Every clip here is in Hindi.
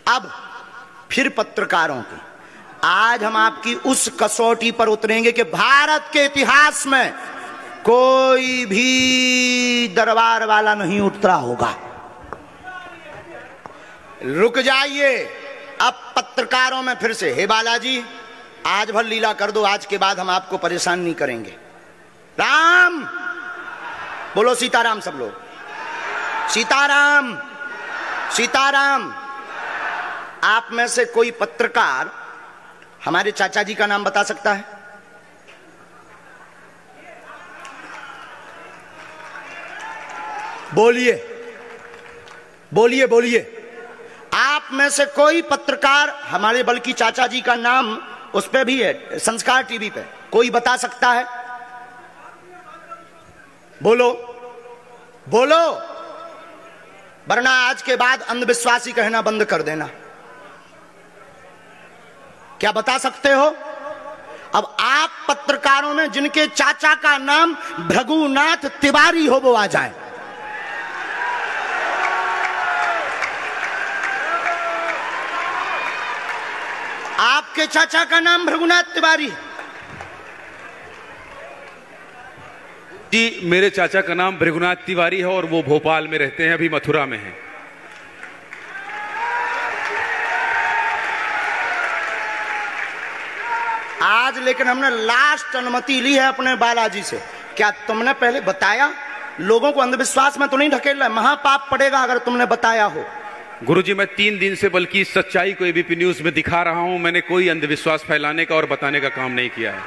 अब फिर पत्रकारों की, आज हम आपकी उस कसौटी पर उतरेंगे कि भारत के इतिहास में कोई भी दरबार वाला नहीं उतरा होगा। रुक जाइए, अब पत्रकारों में फिर से, हे बालाजी आज भर लीला कर दो, आज के बाद हम आपको परेशान नहीं करेंगे। राम बोलो, सीताराम सब लोग, सीताराम सीताराम। आप में से कोई पत्रकार हमारे चाचा जी का नाम बता सकता है? बोलिए बोलिए बोलिए। आप में से कोई पत्रकार हमारे बल्कि चाचा जी का नाम उस पे भी है, संस्कार टीवी पे, कोई बता सकता है? बोलो बोलो, वरना आज के बाद अंधविश्वासी कहना बंद कर देना। क्या बता सकते हो? अब आप पत्रकारों में जिनके चाचा का नाम भृगुनाथ तिवारी हो वो आ जाए। आपके चाचा का नाम भृगुनाथ तिवारी? जी, मेरे चाचा का नाम भृगुनाथ तिवारी है और वो भोपाल में रहते हैं, अभी मथुरा में हैं। आज लेकिन हमने लास्ट अनुमति ली है अपने बालाजी से। क्या तुमने पहले बताया? लोगों को अंधविश्वास में तो नहीं ढकेल रहा, महापाप पड़ेगा अगर तुमने बताया हो। गुरुजी, मैं 3 दिन से बल्कि सच्चाई को एबीपी न्यूज में दिखा रहा हूं। मैंने कोई अंधविश्वास फैलाने का और बताने का काम नहीं किया है।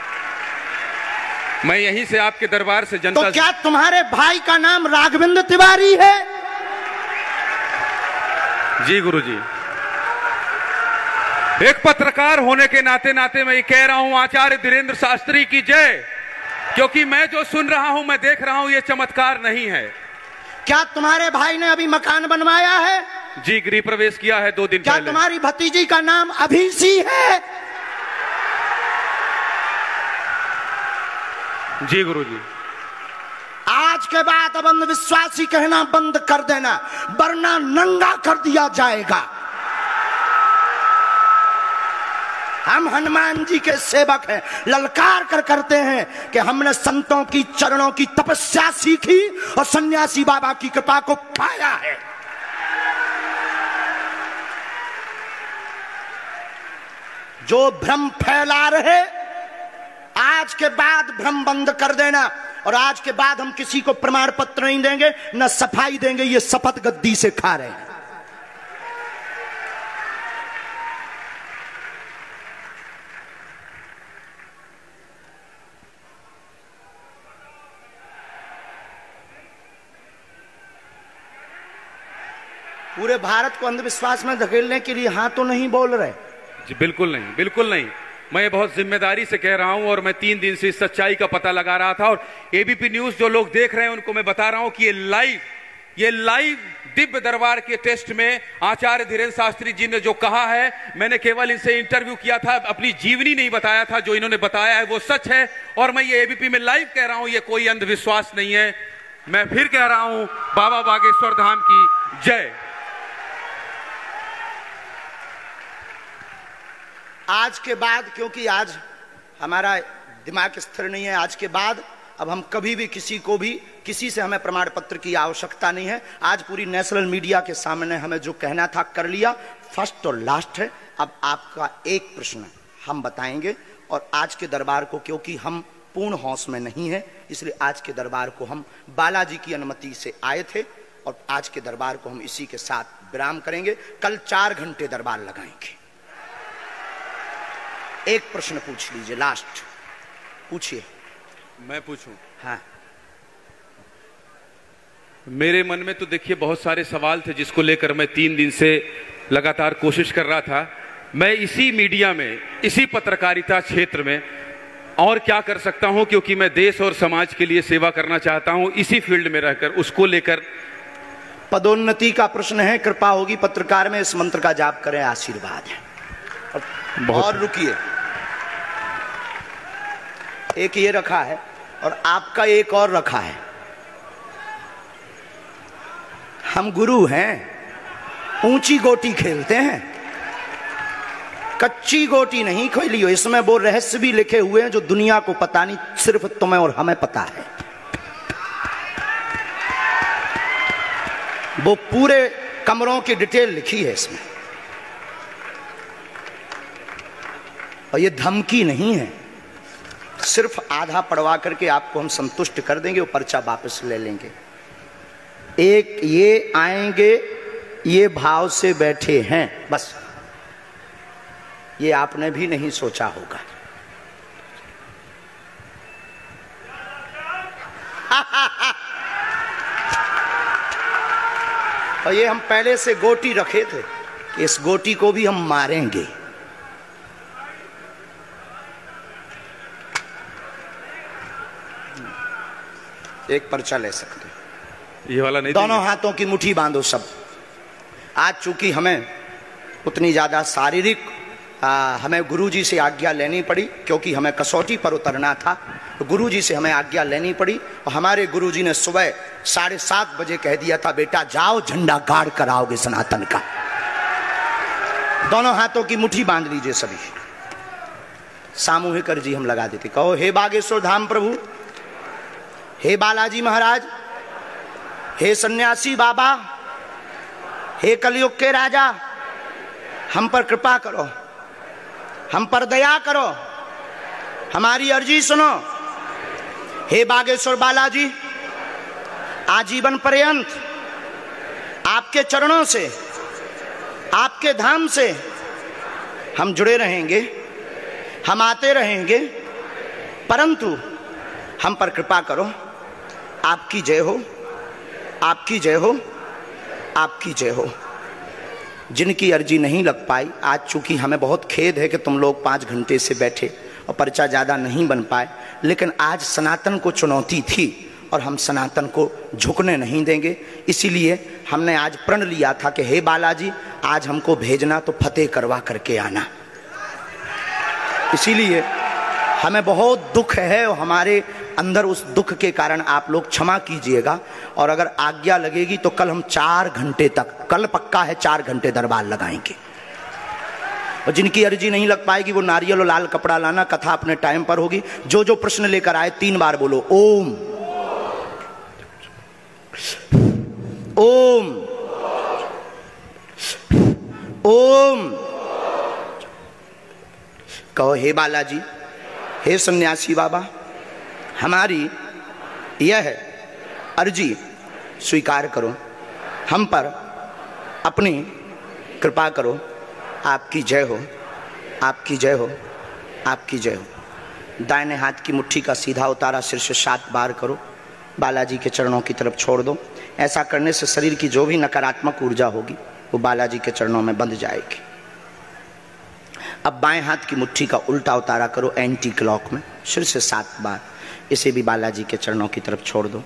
मैं यहीं से आपके दरबार से जनता। तो क्या तुम्हारे भाई का नाम राघवेंद्र तिवारी है? जी गुरुजी, एक पत्रकार होने के नाते नाते मैं ये कह रहा हूं, आचार्य धीरेन्द्र शास्त्री की जय। क्योंकि मैं जो सुन रहा हूं, मैं देख रहा हूं, ये चमत्कार नहीं है। क्या तुम्हारे भाई ने अभी मकान बनवाया है? जी, गृह प्रवेश किया है 2 दिन पहले। क्या तुम्हारी भतीजी का नाम अभिषी है? जी गुरुजी। आज के बाद अब अंधविश्वासी कहना बंद कर देना, वरना नंगा कर दिया जाएगा। हम हनुमान जी के सेवक हैं, ललकार कर करते हैं कि हमने संतों की चरणों की तपस्या सीखी और सन्यासी बाबा की कृपा को पाया है। जो भ्रम फैला रहे, आज के बाद भ्रम बंद कर देना। और आज के बाद हम किसी को प्रमाण पत्र नहीं देंगे, न सफाई देंगे, ये शपथ गद्दी से खा रहे हैं। पूरे भारत को अंधविश्वास में धकेलने के लिए हाँ तो नहीं बोल रहे? जी बिल्कुल नहीं, बिल्कुल नहीं। मैं बहुत जिम्मेदारी से कह रहा हूं और मैं 3 दिन से इस सच्चाई का पता लगा रहा था। और एबीपी न्यूज जो लोग देख रहे हैं उनको मैं बता रहा हूं कि ये लाइव दिव्य दरबार के टेस्ट में आचार्य धीरेन्द्र शास्त्री जी ने जो कहा है, मैंने केवल इनसे इंटरव्यू किया था, अपनी जीवनी नहीं बताया था। जो इन्होंने बताया है वो सच है और मैं ये एबीपी में लाइव कह रहा हूं, ये कोई अंधविश्वास नहीं है। मैं फिर कह रहा हूं, बाबा बागेश्वर धाम की जय। आज के बाद, क्योंकि आज हमारा दिमाग स्थिर नहीं है, आज के बाद अब हम कभी भी किसी से हमें प्रमाण पत्र की आवश्यकता नहीं है। आज पूरी नेशनल मीडिया के सामने हमें जो कहना था कर लिया, फर्स्ट और लास्ट है। अब आपका एक प्रश्न हम बताएंगे और आज के दरबार को, क्योंकि हम पूर्ण होश में नहीं है, इसलिए आज के दरबार को हम बालाजी की अनुमति से आए थे और आज के दरबार को हम इसी के साथ विराम करेंगे। कल 4 घंटे दरबार लगाएंगे। एक प्रश्न पूछ लीजिए, लास्ट पूछिए। मैं पूछूं? हाँ। मेरे मन में तो देखिए बहुत सारे सवाल थे जिसको लेकर मैं 3 दिन से लगातार कोशिश कर रहा था। मैं इसी मीडिया में, इसी पत्रकारिता क्षेत्र में और क्या कर सकता हूं, क्योंकि मैं देश और समाज के लिए सेवा करना चाहता हूं इसी फील्ड में रहकर। उसको लेकर पदोन्नति का प्रश्न है, कृपा होगी पत्रकार में, इस मंत्र का जाप करें, आशीर्वाद है। और रुकिए, एक ये रखा है और आपका एक और रखा है। हम गुरु हैं, ऊंची गोटी खेलते हैं, कच्ची गोटी नहीं खेली हो। इसमें वो रहस्य भी लिखे हुए हैं जो दुनिया को पता नहीं, सिर्फ तुम्हें और हमें पता है। वो पूरे कमरों की डिटेल लिखी है इसमें, और ये धमकी नहीं है। सिर्फ आधा पढ़वा करके आपको हम संतुष्ट कर देंगे, वो पर्चा वापस ले लेंगे। एक ये आएंगे, ये भाव से बैठे हैं, बस ये आपने भी नहीं सोचा होगा। और ये हम पहले से गोटी रखे थे, इस गोटी को भी हम मारेंगे। एक पर्चा ले सकते, ये वाला नहीं। दोनों हाथों की मुट्ठी बांधो सब। आज चूंकि हमें उतनी ज्यादा शारीरिक हमें गुरुजी से आज्ञा लेनी पड़ी, क्योंकि हमें कसौटी पर उतरना था, तो गुरुजी से हमें आज्ञा लेनी पड़ी। और हमारे गुरुजी ने सुबह 7:30 बजे कह दिया था, बेटा जाओ झंडा गाड़ कर आओगे सनातन का। दोनों हाथों की मुट्ठी बांध लीजिए सभी। सामूहिक अर्जी हम लगा देते। कहो, हे बागेश्वर धाम प्रभु, हे बालाजी महाराज, हे सन्यासी बाबा, हे कलयुग के राजा, हम पर कृपा करो, हम पर दया करो, हमारी अर्जी सुनो। हे बागेश्वर बालाजी, आजीवन पर्यंत आपके चरणों से, आपके धाम से हम जुड़े रहेंगे, हम आते रहेंगे, परंतु हम पर कृपा करो। आपकी जय हो, आपकी जय हो, आपकी जय हो। जिनकी अर्जी नहीं लग पाई, आज चूंकि हमें बहुत खेद है कि तुम लोग 5 घंटे से बैठे और पर्चा ज़्यादा नहीं बन पाए, लेकिन आज सनातन को चुनौती थी और हम सनातन को झुकने नहीं देंगे। इसीलिए हमने आज प्रण लिया था कि हे बालाजी, आज हमको भेजना तो फतेह करवा करके आना। इसीलिए हमें बहुत दुख है और हमारे अंदर उस दुख के कारण आप लोग क्षमा कीजिएगा। और अगर आज्ञा लगेगी तो कल हम 4 घंटे तक, कल पक्का है 4 घंटे दरबार लगाएंगे। और जिनकी अर्जी नहीं लग पाएगी वो नारियल और लाल कपड़ा लाना, कथा अपने टाइम पर होगी। जो जो प्रश्न लेकर आए 3 बार बोलो ओम ओम ओम। कहो, हे बालाजी, हे सन्यासी बाबा, हमारी यह अर्जी स्वीकार करो, हम पर अपनी कृपा करो। आपकी जय हो, आपकी जय हो, आपकी जय हो। दाहिने हाथ की मुट्ठी का सीधा उतारा सिर से 7 बार करो, बालाजी के चरणों की तरफ छोड़ दो। ऐसा करने से शरीर की जो भी नकारात्मक ऊर्जा होगी वो बालाजी के चरणों में बंध जाएगी। अब बाएं हाथ की मुट्ठी का उल्टा उतारा करो एंटी क्लॉक में, सिर से 7 बार। इसे भी बालाजी के चरणों की तरफ छोड़ दो।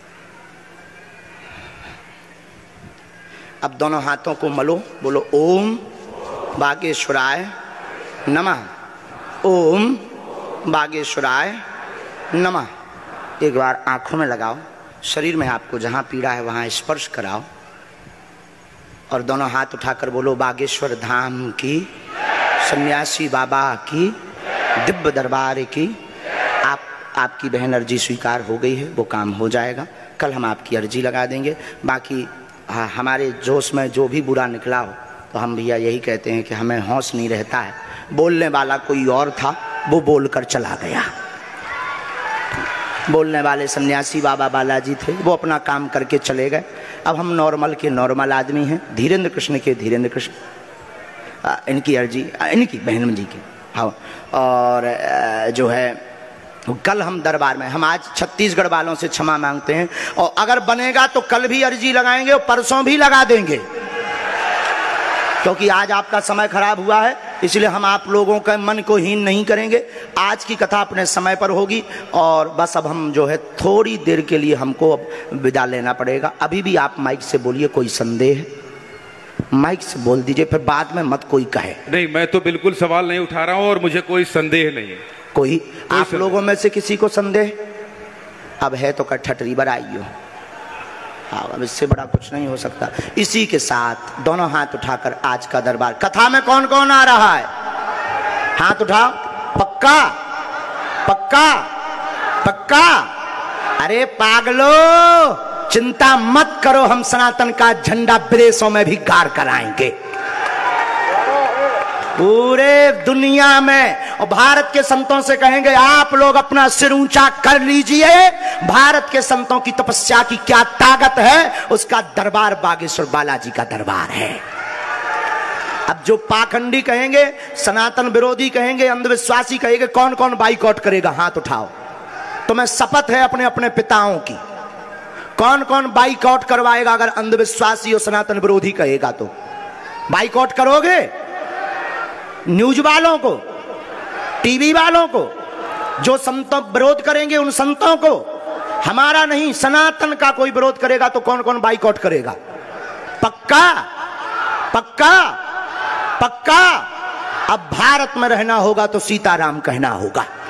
अब दोनों हाथों को मलो, बोलो ओम बागेश्वराय नमः, ओम बागेश्वराय नमः। एक बार आंखों में लगाओ, शरीर में आपको जहां पीड़ा है वहां स्पर्श कराओ और दोनों हाथ उठाकर बोलो बागेश्वर धाम की, सन्यासी बाबा की, दिव्य दरबार की। आपकी बहन अर्जी स्वीकार हो गई है, वो काम हो जाएगा। कल हम आपकी अर्जी लगा देंगे। बाकी हमारे जोश में जो भी बुरा निकला हो तो हम भैया यही कहते हैं कि हमें होश नहीं रहता है। बोलने वाला कोई और था, वो बोलकर चला गया। बोलने वाले सन्यासी बाबा बालाजी थे, वो अपना काम करके चले गए। अब हम नॉर्मल के नॉर्मल आदमी हैं, धीरेन्द्र कृष्ण के धीरेन्द्र कृष्ण। इनकी अर्जी, इनकी बहन जी की, हाँ। और जो है कल हम दरबार में, हम आज छत्तीसगढ़ वालों से क्षमा मांगते हैं, और अगर बनेगा तो कल भी अर्जी लगाएंगे और परसों भी लगा देंगे, क्योंकि आज आपका समय खराब हुआ है। इसलिए हम आप लोगों के मन को हीन नहीं करेंगे। आज की कथा अपने समय पर होगी और बस अब हम जो है थोड़ी देर के लिए हमको अब विदा लेना पड़ेगा। अभी भी आप माइक से बोलिए, कोई संदेह माइक से बोल दीजिए, फिर बाद में मत कोई कहे। नहीं, मैं तो बिल्कुल सवाल नहीं उठा रहा हूं और मुझे कोई संदेह नहीं है। कोई आप लोगों में से किसी को संदेह? अब है तो ठटरी बर आइयो। हाँ, अब इससे बड़ा कुछ नहीं हो सकता। इसी के साथ दोनों हाथ उठाकर आज का दरबार, कथा में कौन कौन आ रहा है? हाथ उठाओ। पक्का पक्का पक्का? अरे पागलो, चिंता मत करो, हम सनातन का झंडा विदेशों में भी गाड़ कर आएंगे, पूरे दुनिया में। और भारत के संतों से कहेंगे आप लोग अपना सिर ऊंचा कर लीजिए, भारत के संतों की तपस्या की क्या ताकत है, उसका दरबार बागेश्वर बालाजी का दरबार है। अब जो पाखंडी कहेंगे, सनातन विरोधी कहेंगे, अंधविश्वासी कहेंगे, कौन कौन बाइकआउट करेगा? हाथ उठाओ। तुम्हें शपथ है अपने अपने पिताओं की, कौन कौन बाइकआउट करवाएगा? अगर अंधविश्वासी और सनातन विरोधी कहेगा तो बाइकआउट करोगे? न्यूज वालों को, टीवी वालों को, जो संतों विरोध करेंगे उन संतों को, हमारा नहीं सनातन का कोई विरोध करेगा तो कौन कौन बाइकआउट करेगा? पक्का पक्का पक्का? अब भारत में रहना होगा तो सीताराम कहना होगा।